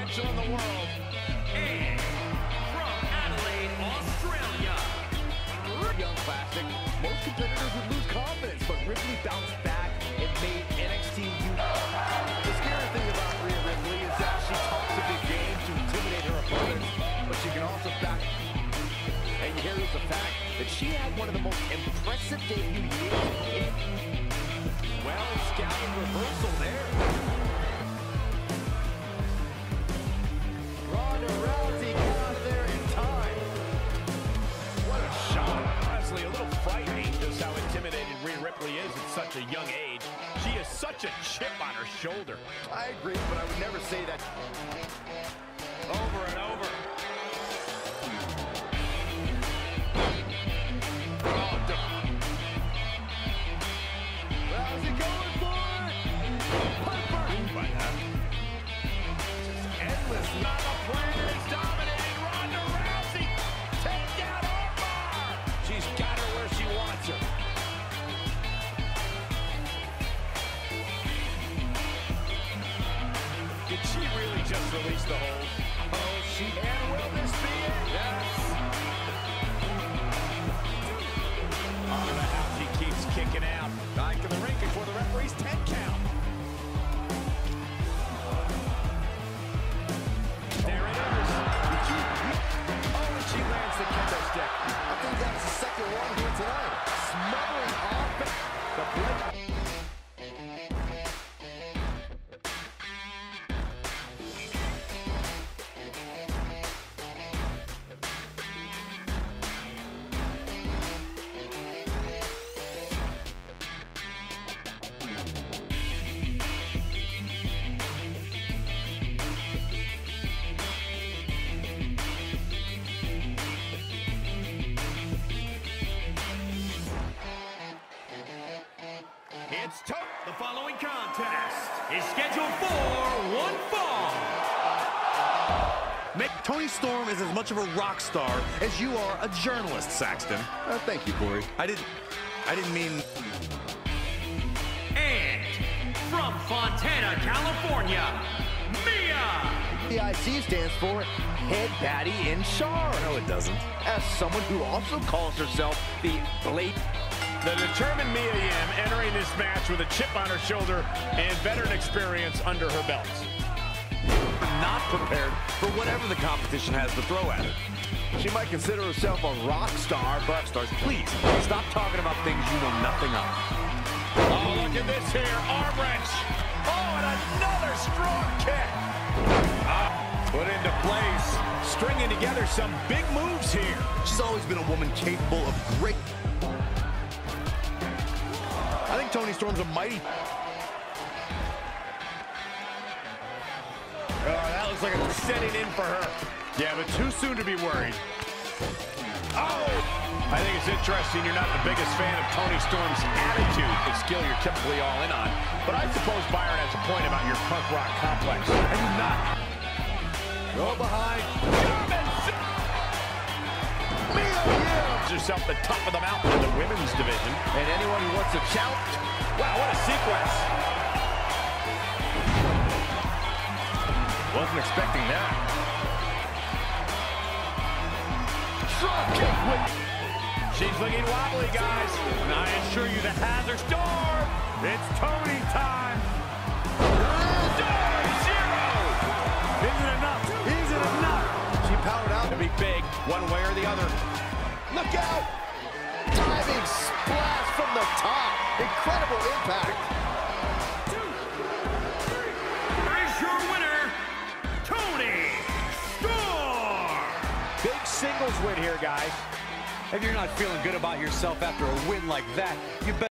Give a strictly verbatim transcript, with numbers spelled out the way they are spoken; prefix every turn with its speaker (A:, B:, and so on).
A: potential in the world.
B: And from Adelaide, Australia,
A: Young classic. Most competitors would lose confidence, but Ripley bounced back and made N X T unique. The scary thing about Rhea Ripley is that she talks a big game to intimidate her opponents, but she can also back. And here is the fact that she had one of the most impressive debut years. Well, scouting reversal there. Ronda Rousey got out of there in time. What a shot. Honestly, a little frightening just how intimidated Rhea Ripley is at such a young age. She has such a chip on her shoulder. I agree, but I would never say that. Over and over. Rousey going for it. Piper. By that. Just endless. Not a plan. He's dominating Ronda Rousey. Take down Omar. She's got her where she wants her. Did she really just release the hold? Oh, she and will this be it? Yes. Ronda Rousey keeps kicking out. Back in the ring before the referee's ten count. There it is. Oh, and she lands the kendo stick. I think that was the second one here tonight. Smothering off the blade. It's tough.
B: the following contest is scheduled for one fall.
C: Make Toni Storm is as much of a rock star as you are a journalist, Saxton.
A: Uh, thank you, Corey.
C: I didn't, I didn't mean.
B: And from Fontana, California, Mia.
A: The I C stands for Head Baddie in Charge.
C: No, it doesn't.
A: As someone who also calls herself the Blade.
D: The determined Mia Yim entering this match with a chip on her shoulder and veteran experience under her belt.
C: Not prepared for whatever the competition has to throw at her.
A: She might consider herself a rock star, but
C: Stars, please stop talking about things you know nothing of.
D: Oh, look at this here, arm wrench. Oh, and another strong kick. Ah, put into place, stringing together some big moves here.
C: She's always been a woman capable of great.
A: I think Toni Storm's a mighty.
D: Oh, that looks like it's setting in for her. Yeah, but too soon to be worried. Oh! I think it's interesting you're not the biggest fan of Toni Storm's attitude, the skill you're typically all in on. But I suppose Byron has a point about your punk rock complex. I do not. Go behind. Mia Yim herself the top of the mountain in the women's division.
A: And anyone who wants to challenge.
D: Wow, what a sequence.
A: Wasn't expecting that. Drop kick with.
D: She's looking wobbly, guys. And I assure you the Hazard Storm. It's Toni time. Zero. Isn't it enough? Is it enough?
A: She powered out.
D: To be big, one way or the other.
A: Look out! Diving splash from the top. Incredible impact.
B: Here's your winner, Toni Storm.
D: Big singles win here, guys.
E: If you're not feeling good about yourself after a win like that, you better